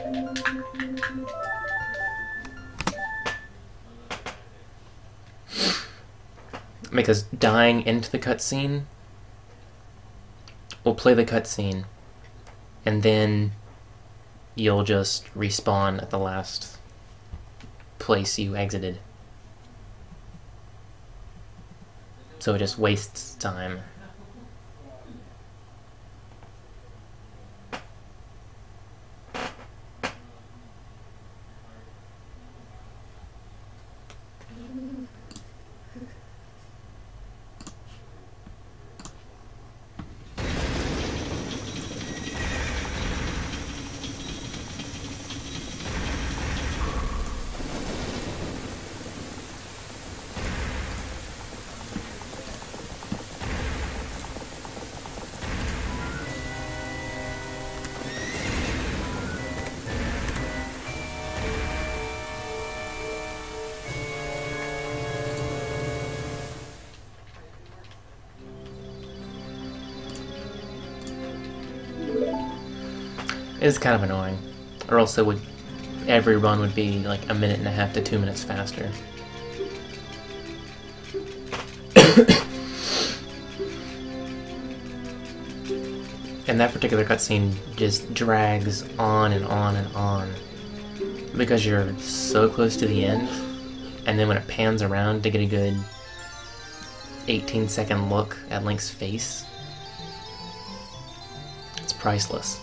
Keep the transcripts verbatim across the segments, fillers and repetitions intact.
Because dying into the cutscene will play the cutscene, and then you'll just respawn at the last place you exited. So it just wastes time. It is kind of annoying, or else it would, every run would be like a minute and a half to two minutes faster. And that particular cutscene just drags on and on and on because you're so close to the end, and then when it pans around to get a good eighteen second look at Link's face, it's priceless.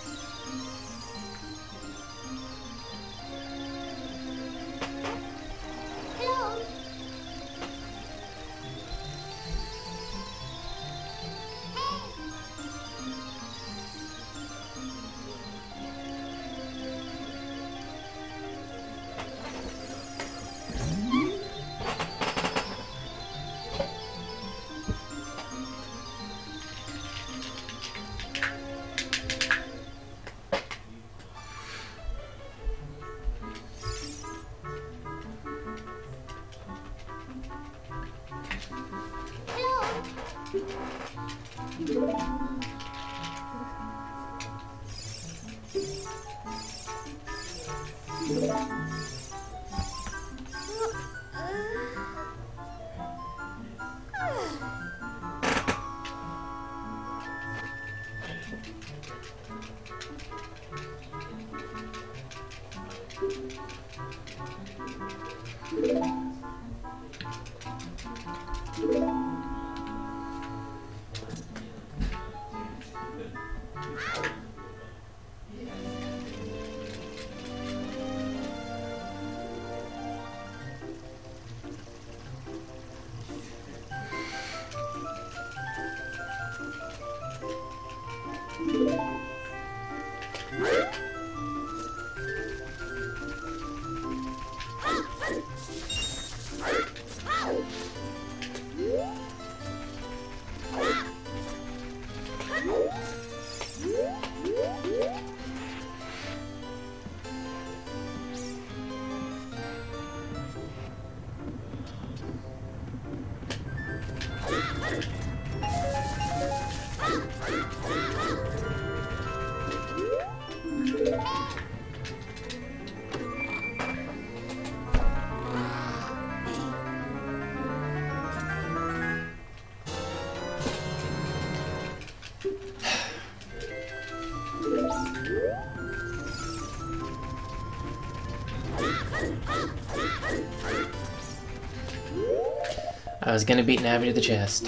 I was gonna beat Navi to the chest,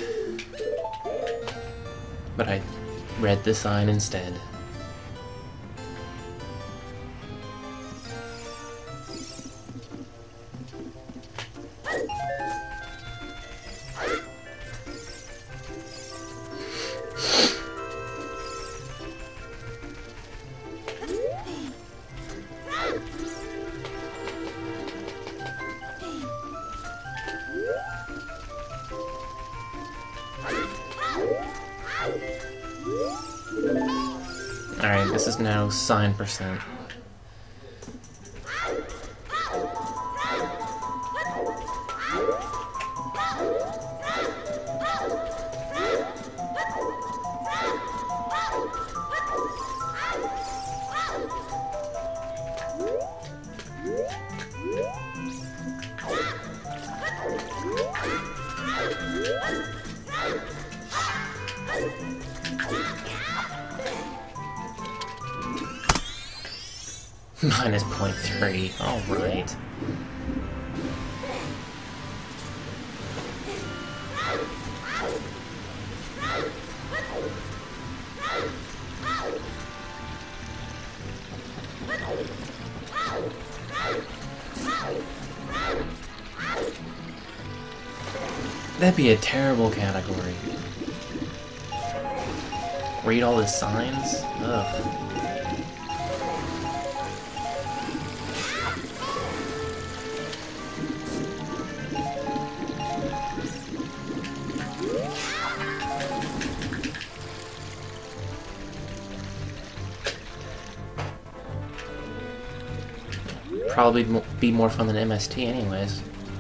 but I read the sign instead. Alright, this is now sign percent. Minus zero point three. Alright. That'd be a terrible category. Read all the signs? Ugh. Probably be more fun than M S T anyways.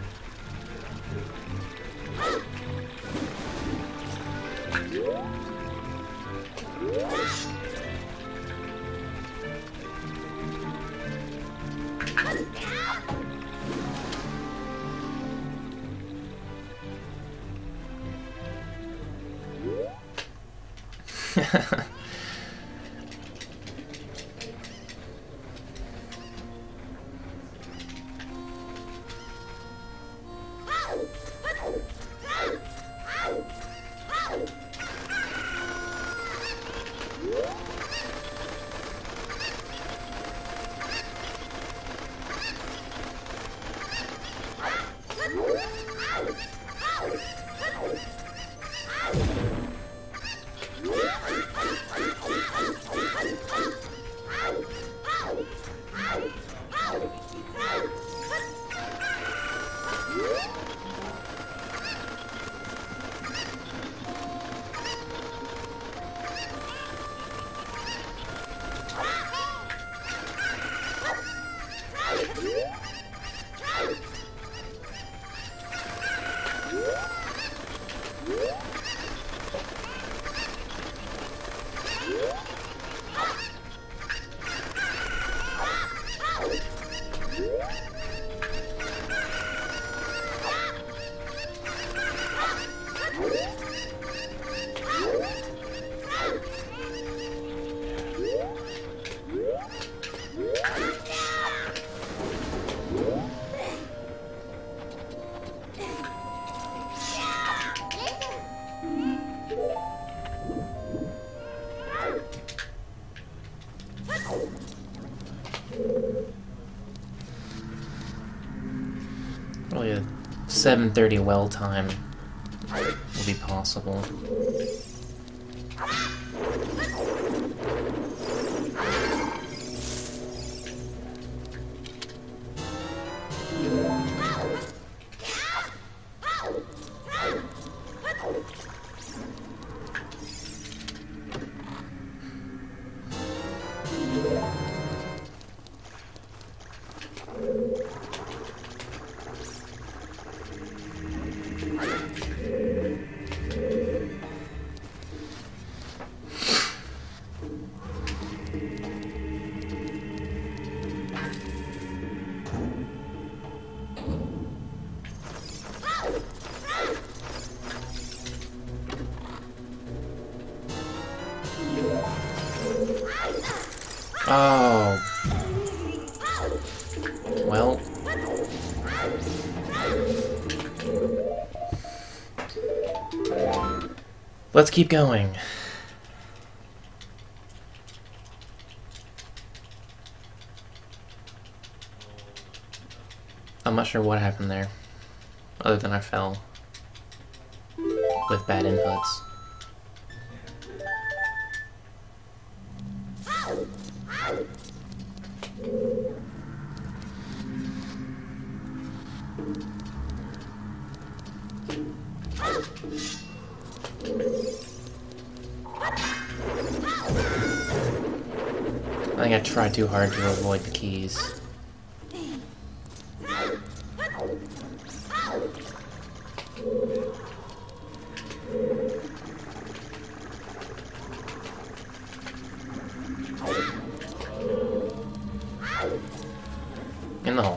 Probably a seven thirty well time will be possible. Oh. Well. Let's keep going. I'm not sure what happened there, other than I fell with bad inputs. I think I tried too hard to avoid the keys. In the hole.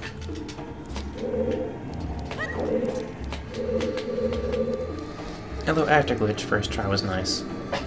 Although actor glitch first try was nice.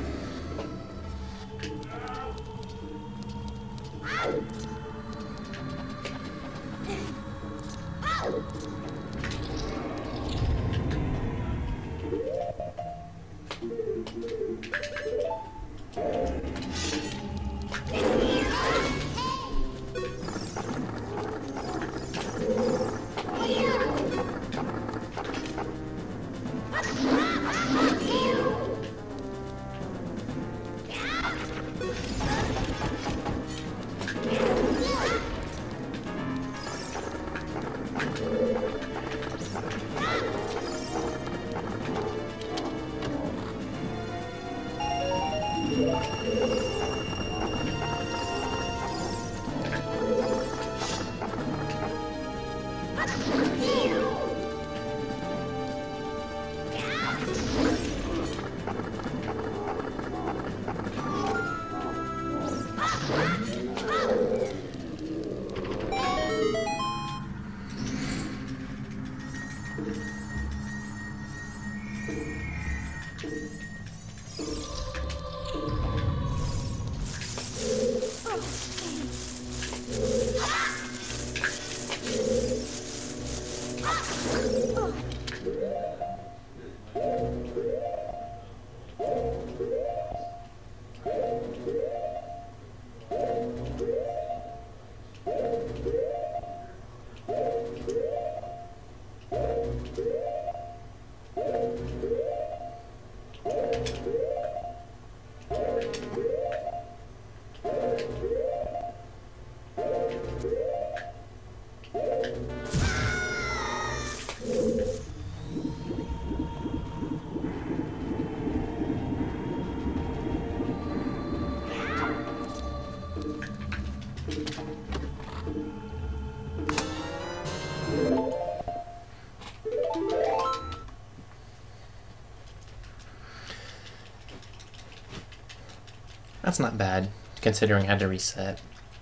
That's not bad, considering I had to reset.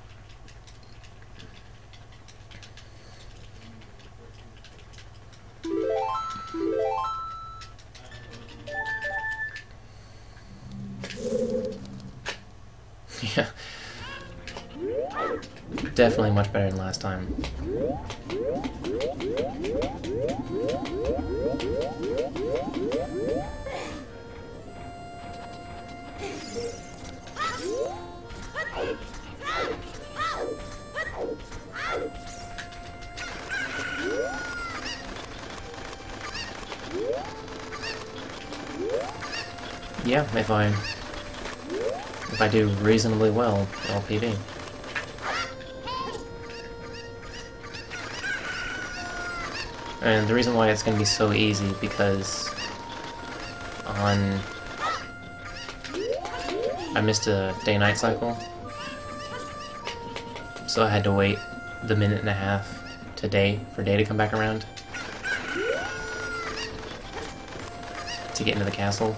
Yeah. Definitely much better than last time. Yeah, if I if I do reasonably well, L P B. And the reason why it's going to be so easy because on I missed a day-night cycle, so I had to wait the minute and a half to day for day to come back around to get into the castle.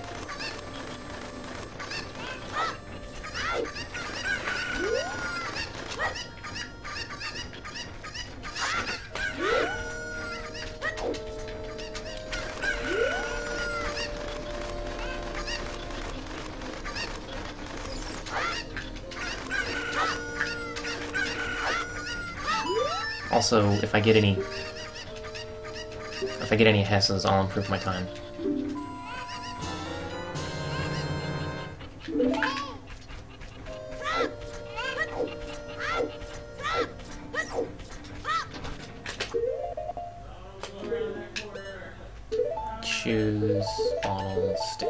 Also, if I get any, if I get any Hesses, I'll improve my time. Choose bottle stick.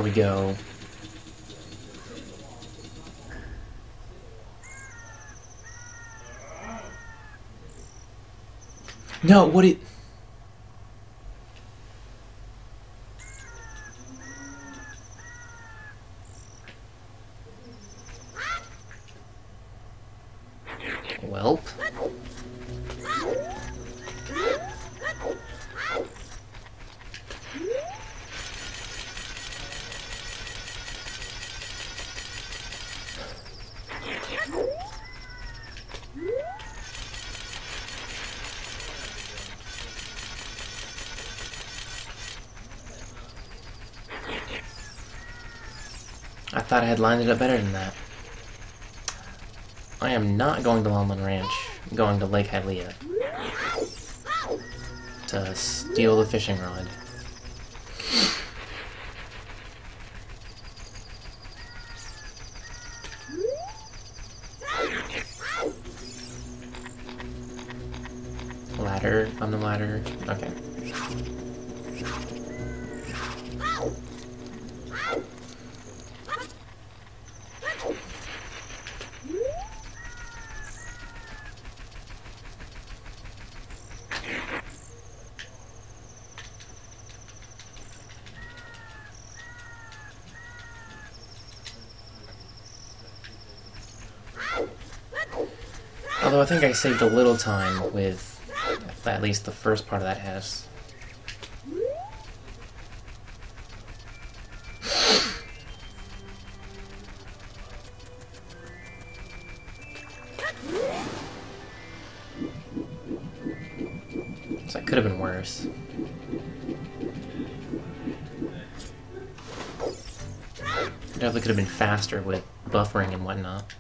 we go. No, what it... Welp. I thought I had lined it up better than that. I am not going to Longman Ranch. I'm going to Lake Hialeah to steal the fishing rod. Ladder on the ladder. Okay. Although I think I saved a little time with at least the first part of that house. So that could have been worse. Definitely could have been faster with buffering and whatnot.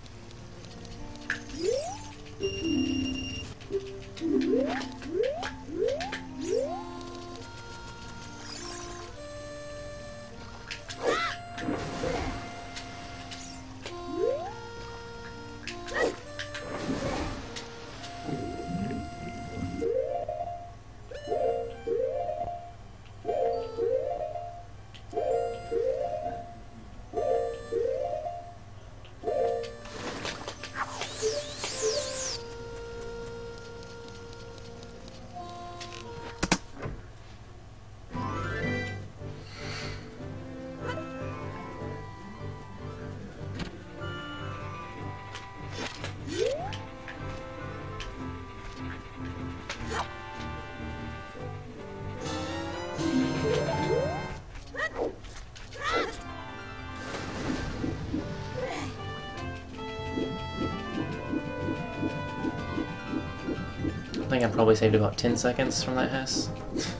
I think I probably saved about ten seconds from that house.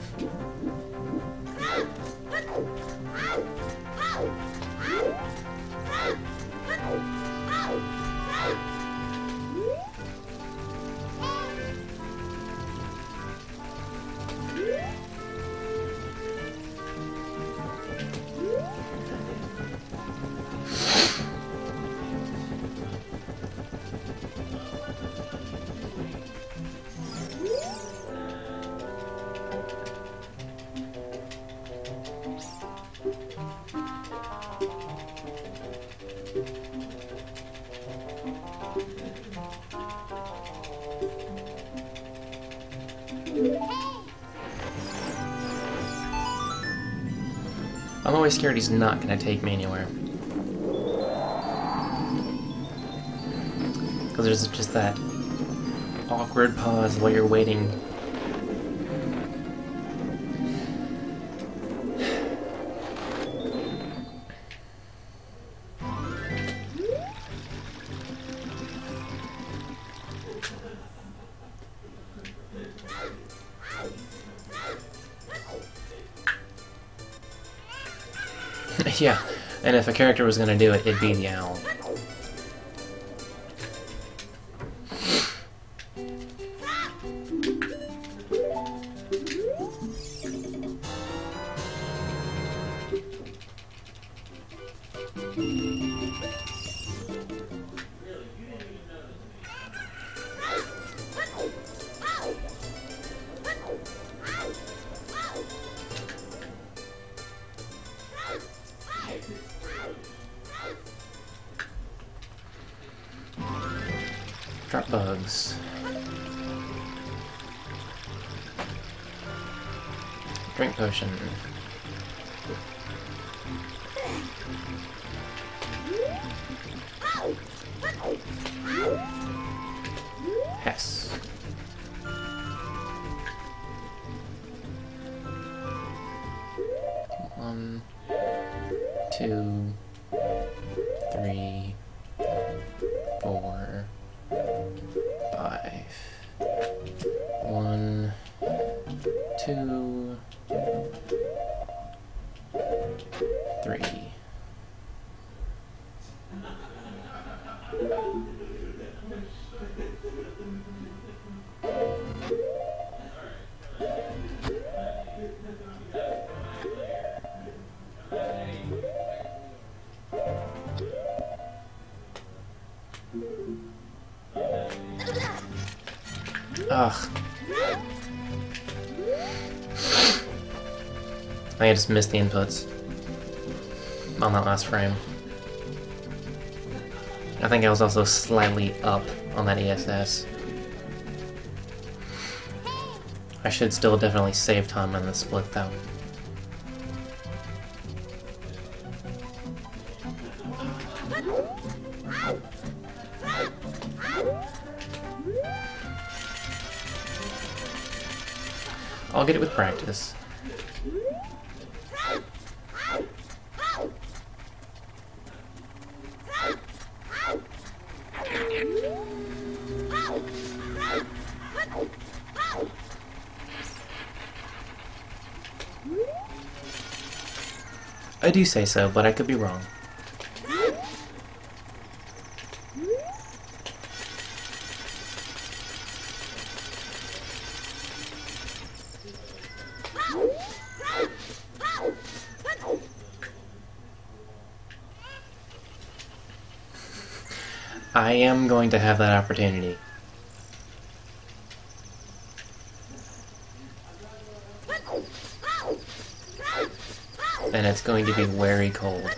I'm always scared he's not gonna take me anywhere. Because there's just that awkward pause while you're waiting. Yeah, and if a character was gonna do it, it'd be the owl. drugs. Drink potion. Hess. One, two, three, four, five. One, two, three. Ugh. I think I just missed the inputs on that last frame. I think I was also slightly up on that E S S. I should still definitely save time on the split though. I'll get it with practice. I do say so, but I could be wrong. I am going to have that opportunity. And it's going to be very cold.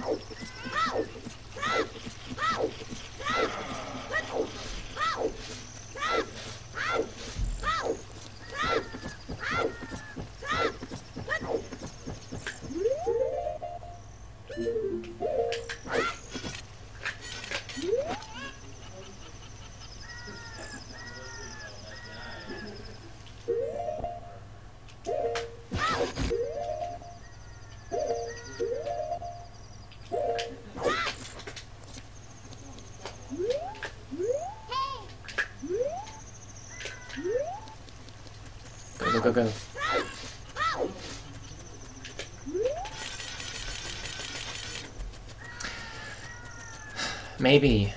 Go, go, go. Maybe.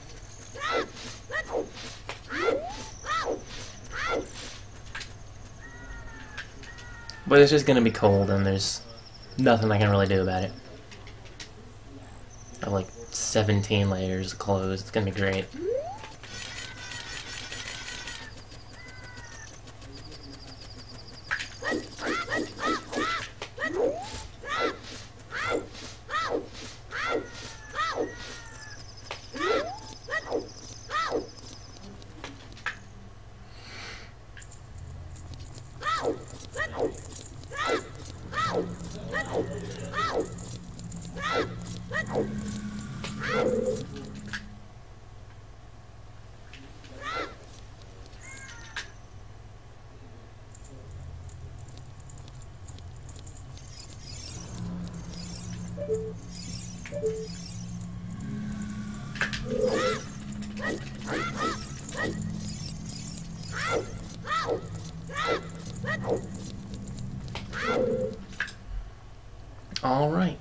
But it's just gonna be cold and there's nothing I can really do about it. I have like seventeen layers of clothes, it's gonna be great. All right.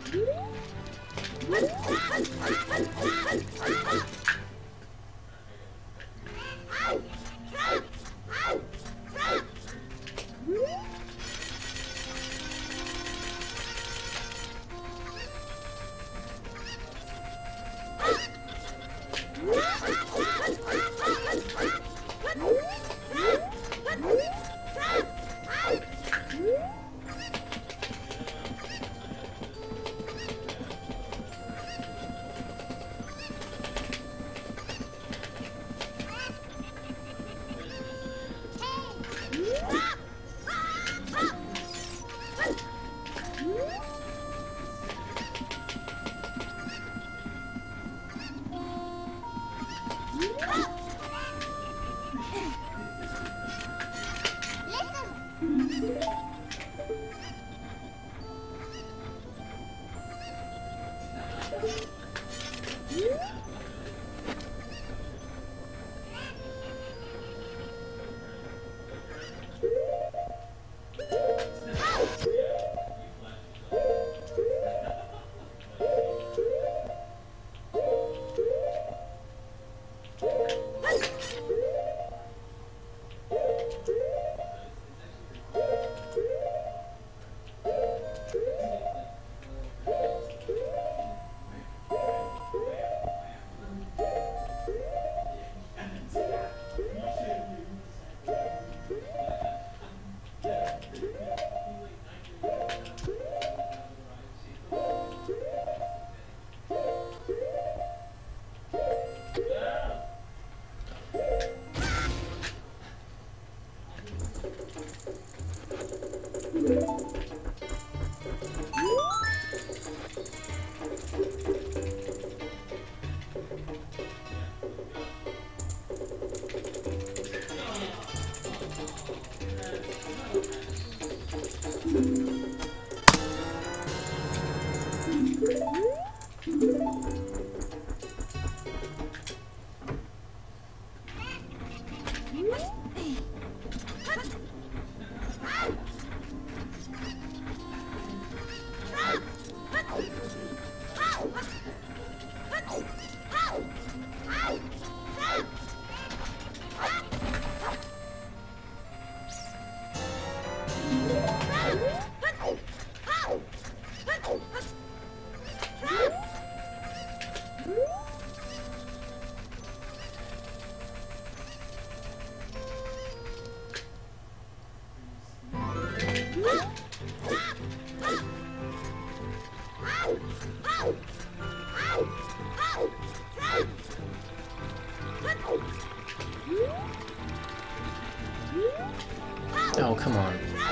Oh, come on.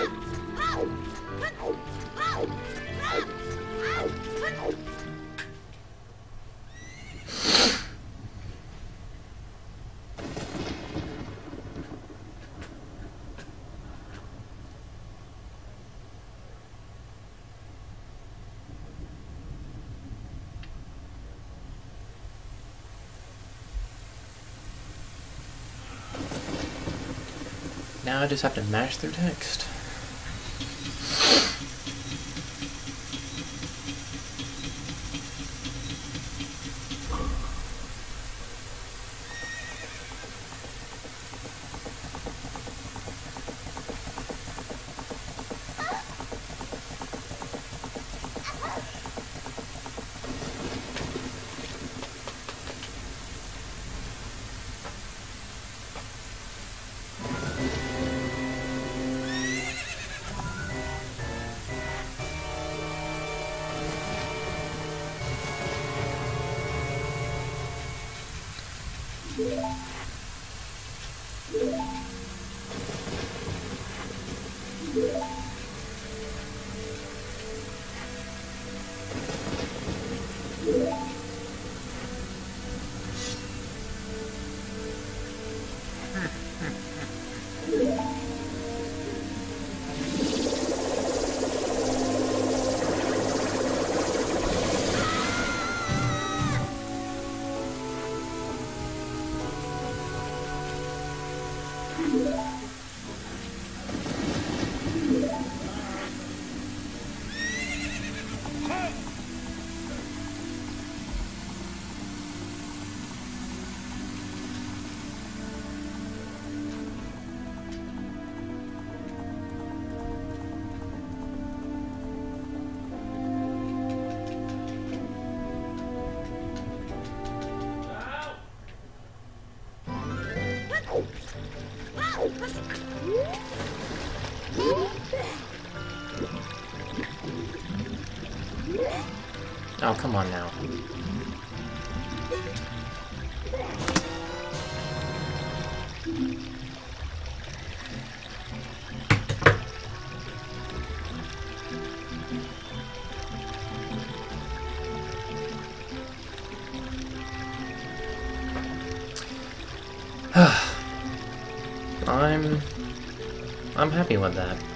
Now I just have to mash through text. Oh, come on now. I'm... I'm happy with that.